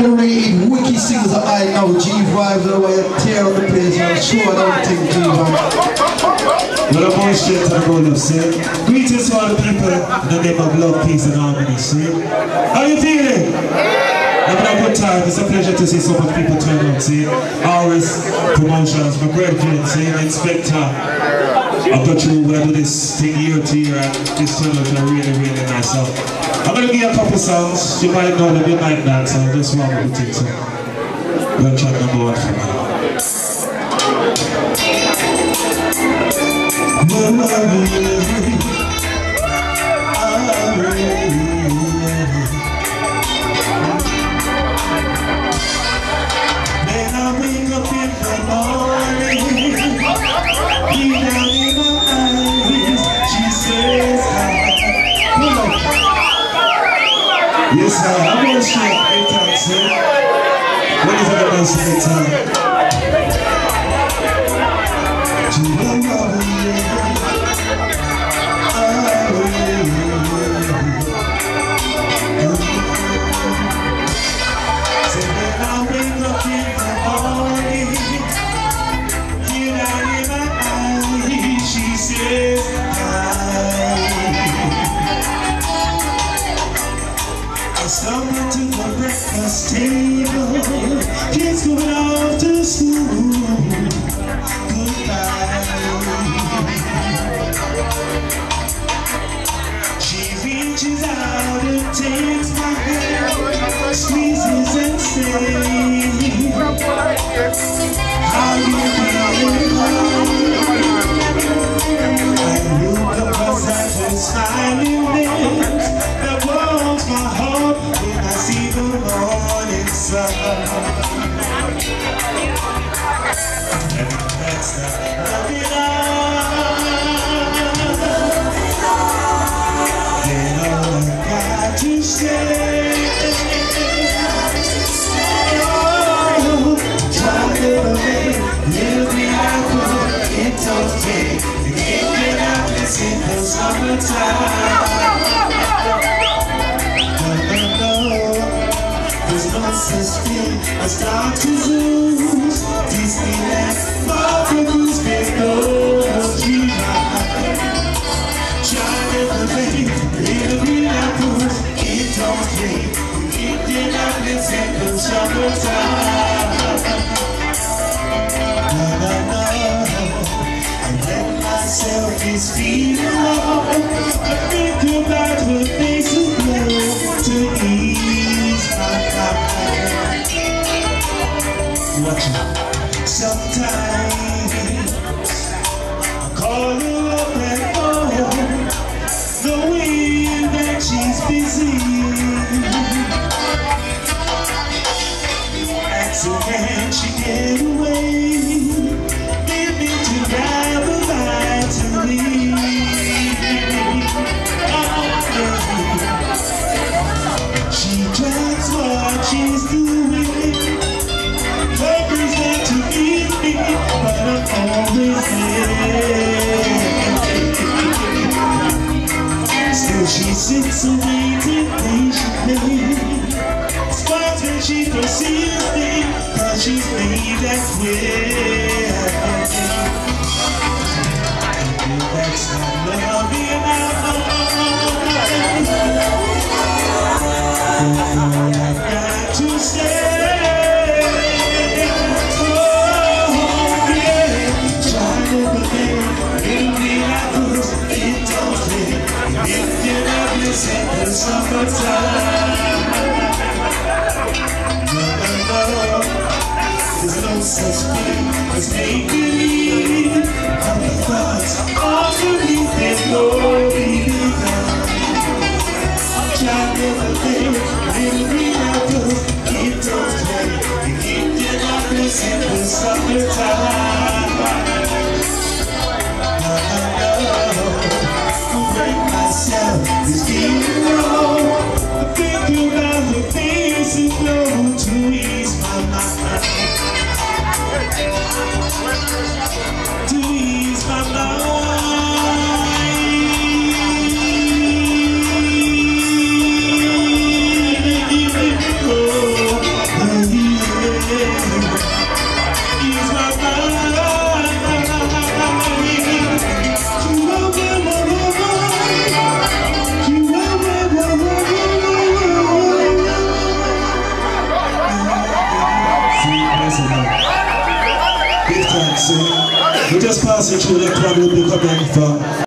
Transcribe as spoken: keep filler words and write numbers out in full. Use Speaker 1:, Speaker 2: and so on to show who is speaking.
Speaker 1: underrated wiki singles that I know. G Vibes, the way you tear up the place, I'm sure I don't think G Vibes.
Speaker 2: Well, I'm going straight to the road of sin. Greetings to all the people in the name of love, peace, and harmony, see? How you feeling? Having a good time. It's a pleasure to see so much people turn up, see? Always promotions, my brethren, see? Inspector. I've got you over to this thing year to year, and this turn out really, really nice. So I'm going to give you a couple songs. You might know them, you might not, so just one with it. So we'll track number one for me. Yes, sir. I'm going to straight eight times, sir. What is it about eight times? To the love of you. So when I wake up in the morning, you know in my eyes, she says, I stumble to the breakfast table, kids going off to school, goodbye. She reaches out and takes my hand, squeezes and says, how you feeling? I look up beside her smiling lips that warms my heart when I see the morning sun. And that's not looking up. Then all I got to say, oh, try to away, little bit I could, it's okay. You can't get out this in the summertime. There's no such thing as Doctor Who's Disneyland, Marvelous, there's no dream. Trying to play, little green apples, it don't play. You can't get out this in the summertime. No, no, no, I let myself this feeling low. I think about what makes it blow to ease my mind. Watch it. Sometimes I call her up at home, knowing that she's busy. And so can she get away? Leave me to grab a bite to leave. She drags what she's doing. Hungry's not to eat me, but I'm always there. Still she sits and waits patiently. Smiles when she perceives me, cause she's made that way. That's not loving enough. I've got to stay. Oh, yeah. Try to believe in the apples, it don't play. If you're not listening in the summertime. No, no, no. There's no such thing as make believe. Other thoughts are belief, there's no belief. Try to think, little green apples, it don't play. You keep your darkness in the summertime. No, no, no, I break myself, this feeling low. I think about the things that flow to ease my mind. To ease my mind. dancing now. Big thanks, see? We're just passing through that one will be coming from